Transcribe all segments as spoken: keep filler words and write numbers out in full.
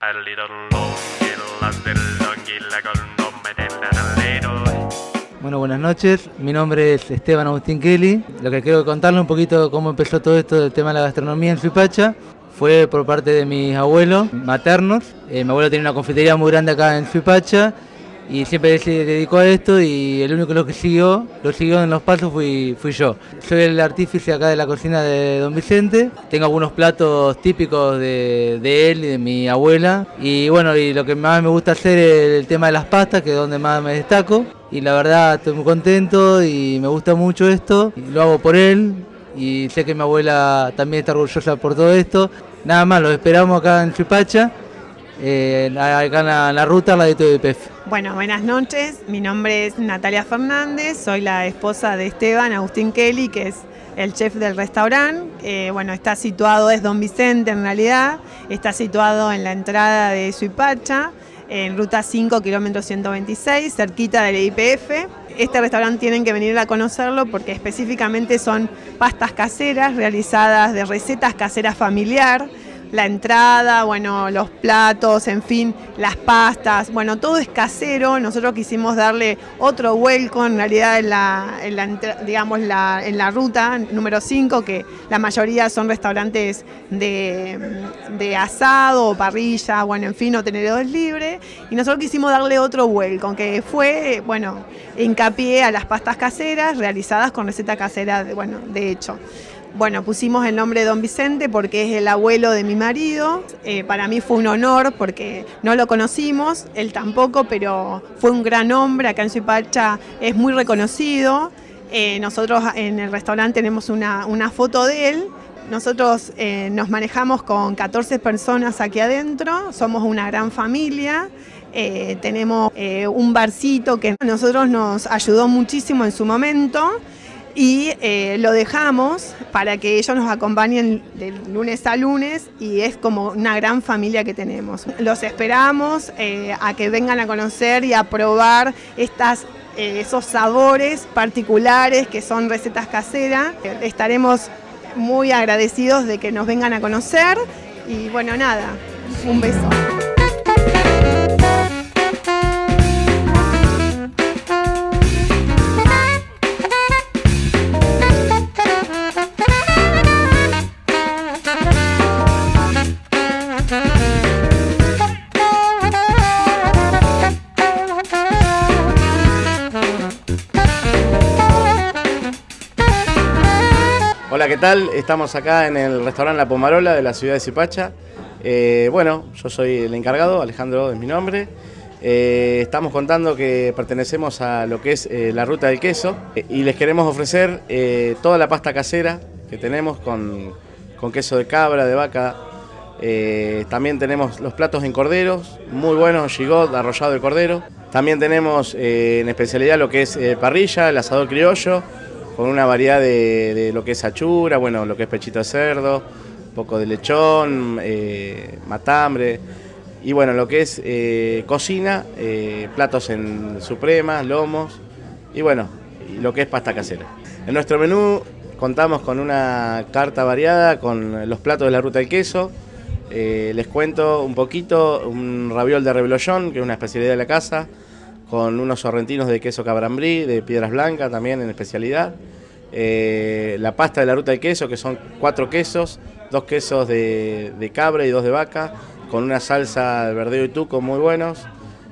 Bueno, buenas noches. Mi nombre es Esteban Agustín Kelly. Lo que quiero contarle un poquito cómo empezó todo esto del tema de la gastronomía en Suipacha fue por parte de mis abuelos maternos. Eh, mi abuelo tenía una confitería muy grande acá en Suipacha y siempre se dedicó a esto, y el único que lo que siguió, lo siguió en los pasos fui, fui yo. Soy el artífice acá de la cocina de Don Vicente. Tengo algunos platos típicos de, de él y de mi abuela. Y bueno, y lo que más me gusta hacer es el tema de las pastas, que es donde más me destaco. Y la verdad estoy muy contento y me gusta mucho esto. Y lo hago por él y sé que mi abuela también está orgullosa por todo esto. Nada más, los esperamos acá en Suipacha. Eh, acá en la, en la ruta, la de I P F. Bueno, buenas noches, mi nombre es Natalia Fernández, soy la esposa de Esteban Agustín Kelly, que es el chef del restaurante. Eh, bueno, está situado, es Don Vicente en realidad, está situado en la entrada de Suipacha, en ruta cinco, kilómetro ciento veintiséis, cerquita del I P F. Este restaurante tienen que venir a conocerlo porque específicamente son pastas caseras realizadas de recetas caseras familiar. La entrada, bueno, los platos, en fin, las pastas, bueno, todo es casero. Nosotros quisimos darle otro vuelco en realidad en la, en la, digamos, la, en la ruta número cinco, que la mayoría son restaurantes de, de asado o parrilla, bueno, en fin, o tenedores libres. Y nosotros quisimos darle otro vuelco, que fue, bueno, hincapié a las pastas caseras realizadas con receta casera, de, bueno, de hecho. Bueno, pusimos el nombre de Don Vicente porque es el abuelo de mi marido. Eh, para mí fue un honor porque no lo conocimos, él tampoco, pero fue un gran hombre. Acá en Suipacha es muy reconocido. Eh, nosotros en el restaurante tenemos una, una foto de él. Nosotros eh, nos manejamos con catorce personas aquí adentro, somos una gran familia. Eh, tenemos eh, un barcito que a nosotros nos ayudó muchísimo en su momento. Y eh, lo dejamos para que ellos nos acompañen de lunes a lunes, y es como una gran familia que tenemos. Los esperamos eh, a que vengan a conocer y a probar estas, eh, esos sabores particulares que son recetas caseras. Eh, estaremos muy agradecidos de que nos vengan a conocer y bueno, nada, un beso. Hola, ¿qué tal? Estamos acá en el restaurante La Pomarola de la ciudad de Suipacha. Eh, bueno, yo soy el encargado, Alejandro es mi nombre. Eh, estamos contando que pertenecemos a lo que es eh, la Ruta del Queso eh, y les queremos ofrecer eh, toda la pasta casera que tenemos con, con queso de cabra, de vaca. Eh, también tenemos los platos en corderos, muy buenos, gigot, arrollado de cordero. También tenemos eh, en especialidad lo que es eh, parrilla, el asador criollo, con una variedad de, de lo que es achura, bueno, lo que es pechito de cerdo, un poco de lechón, eh, matambre, y bueno, lo que es eh, cocina, eh, platos en supremas, lomos, y bueno, y lo que es pasta casera. En nuestro menú contamos con una carta variada, con los platos de la Ruta del Queso. Eh, les cuento un poquito, un raviol de reblollón, que es una especialidad de la casa, con unos sorrentinos de queso cabrambrí, de piedras blancas también en especialidad. Eh, la pasta de la Ruta del Queso, que son cuatro quesos, dos quesos de, de cabra y dos de vaca, con una salsa de verdeo y tuco muy buenos.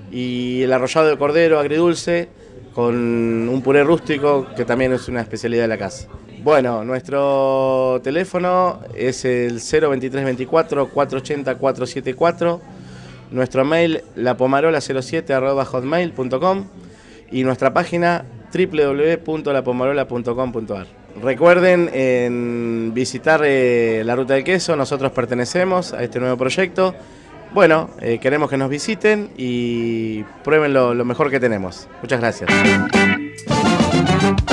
Y el arrollado de cordero agridulce, con un puré rústico, que también es una especialidad de la casa. Bueno, nuestro teléfono es el cero veintitrés veinticuatro, cuatrocientos ochenta, cuatrocientos setenta y cuatro. Nuestro mail lapomarola cero siete arroba hotmail punto com y nuestra página doble u doble u doble u punto la pomarola punto com punto a r. Recuerden en visitar eh, la Ruta del Queso, nosotros pertenecemos a este nuevo proyecto. Bueno, eh, queremos que nos visiten y prueben lo, lo mejor que tenemos. Muchas gracias.